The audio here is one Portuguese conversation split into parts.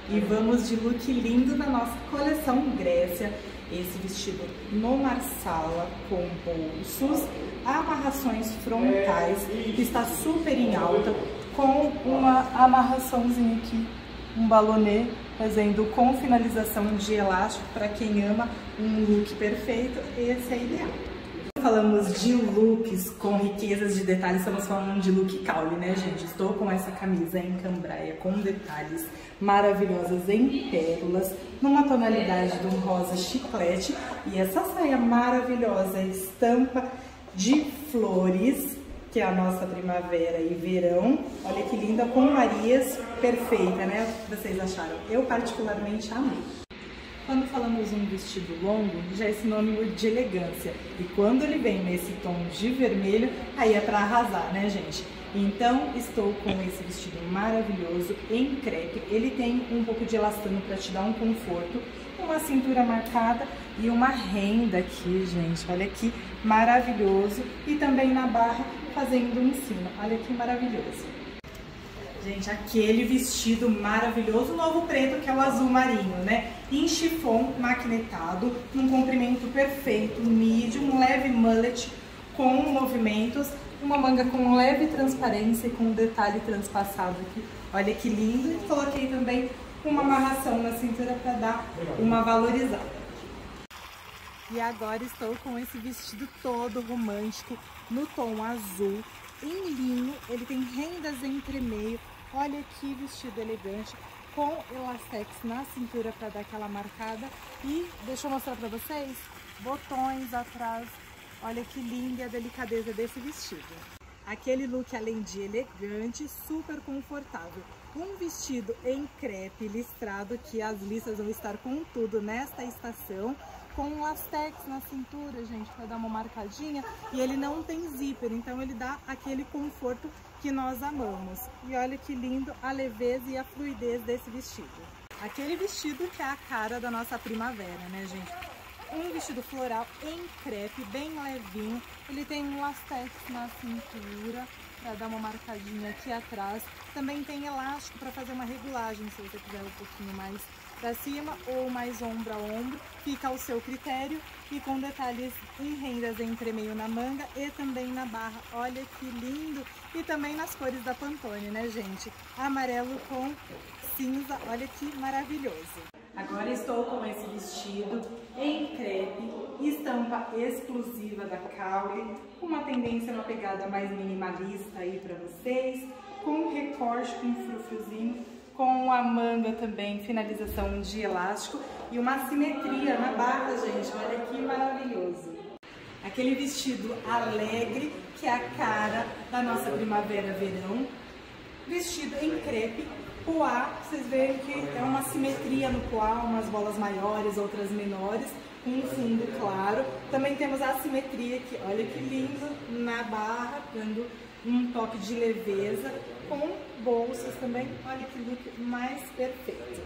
E vamos de look lindo na nossa coleção Grécia. Esse vestido no marsala com bolsos, amarrações frontais, que está super em alta, com uma amarraçãozinha aqui, um balonê, fazendo com finalização de elástico. Para quem ama um look perfeito, esse é ideal. Falamos de looks com riquezas de detalhes, estamos falando de look caule, né, gente? Estou com essa camisa em cambraia com detalhes maravilhosos em pérolas, numa tonalidade de um rosa chiclete, e essa saia maravilhosa, estampa de flores, que é a nossa primavera e verão. Olha que linda, com Marias, perfeita, né? O que vocês acharam? Eu particularmente amei. Quando falamos um vestido longo, já é sinônimo de elegância. E quando ele vem nesse tom de vermelho, aí é para arrasar, né, gente? Então, estou com esse vestido maravilhoso em crepe. Ele tem um pouco de elastano para te dar um conforto, uma cintura marcada e uma renda aqui, gente. Olha que maravilhoso. E também na barra, fazendo um ensino. Olha que maravilhoso. Gente, aquele vestido maravilhoso, novo preto, que é o azul marinho, né? Em chiffon maquinetado, num comprimento perfeito, medium, um leve mullet com movimentos, uma manga com leve transparência e com um detalhe transpassado aqui. Olha que lindo. E coloquei também uma amarração na cintura para dar uma valorizada. E agora estou com esse vestido todo romântico no tom azul, em linho. Ele tem rendas entremeio. Olha que vestido elegante, com elastex na cintura para dar aquela marcada. E deixa eu mostrar para vocês, botões atrás. Olha que linda a delicadeza desse vestido. Aquele look, além de elegante, super confortável. Um vestido em crepe listrado, que as listas vão estar com tudo nesta estação, com um lastex na cintura, gente, para dar uma marcadinha. E ele não tem zíper, então ele dá aquele conforto que nós amamos. E olha que lindo a leveza e a fluidez desse vestido. Aquele vestido que é a cara da nossa primavera, né, gente? Um vestido floral em crepe, bem levinho. Ele tem um lastex na cintura para dar uma marcadinha aqui atrás. Também tem elástico para fazer uma regulagem, se você quiser um pouquinho mais para cima ou mais ombro a ombro, fica ao seu critério. E com detalhes em rendas entremeio na manga e também na barra. Olha que lindo! E também nas cores da Pantone, né, gente? Amarelo com cinza, olha que maravilhoso! Agora estou com esse vestido em crepe, estampa exclusiva da Caule, uma tendência, uma pegada mais minimalista aí para vocês, com recorte, com frufruzinho, com a manga também, finalização de elástico e uma simetria na barra, gente, olha que maravilhoso. Aquele vestido alegre, que é a cara da nossa primavera-verão, vestido em crepe, poá, vocês veem que é uma simetria no poá, umas bolas maiores, outras menores, com um fundo claro. Também temos a simetria aqui, olha que lindo, na barra, dando um toque de leveza, com bolsas também, olha que look mais perfeito.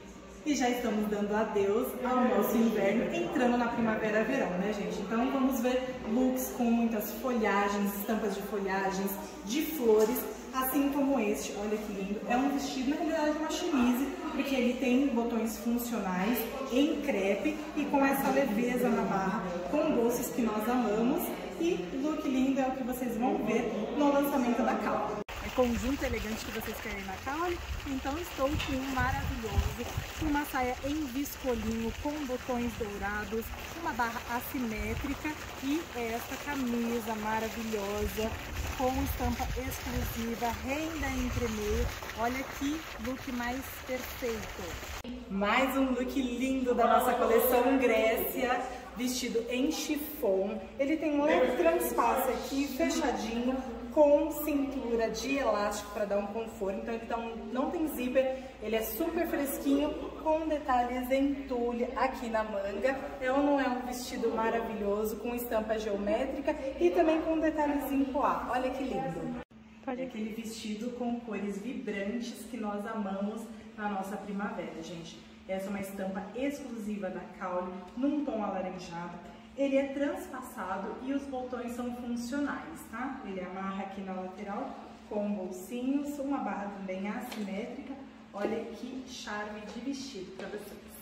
E já estamos dando adeus ao nosso inverno, entrando na primavera-verão, né, gente? Então vamos ver looks com muitas folhagens, estampas de folhagens, de flores, assim como este, olha que lindo. É um vestido, na realidade, uma chemise, porque ele tem botões funcionais em crepe e com essa leveza na barra, com bolsos que nós amamos. E look lindo é o que vocês vão ver no lançamento da Caule. É conjunto elegante que vocês querem na Caule? Então estou com um maravilhoso, uma saia em viscolinho com botões dourados, uma barra assimétrica e esta camisa maravilhosa com estampa exclusiva, renda entremeio. Olha que look mais perfeito! Mais um look lindo da nossa coleção Grécia, vestido em chiffon. Ele tem um leve transpasse aqui, fechadinho, com cintura de elástico para dar um conforto. Então ele não tem zíper, ele é super fresquinho, com detalhes em tule aqui na manga. É ou não é um vestido maravilhoso, com estampa geométrica e também com detalhes em poá. Olha que lindo! É aquele vestido com cores vibrantes que nós amamos na nossa primavera, gente. Essa é uma estampa exclusiva da Caule, num tom alaranjado. Ele é transpassado e os botões são funcionais, tá? Ele amarra aqui na lateral com bolsinhos, uma barra também assimétrica, Olha que charme de vestido para vocês.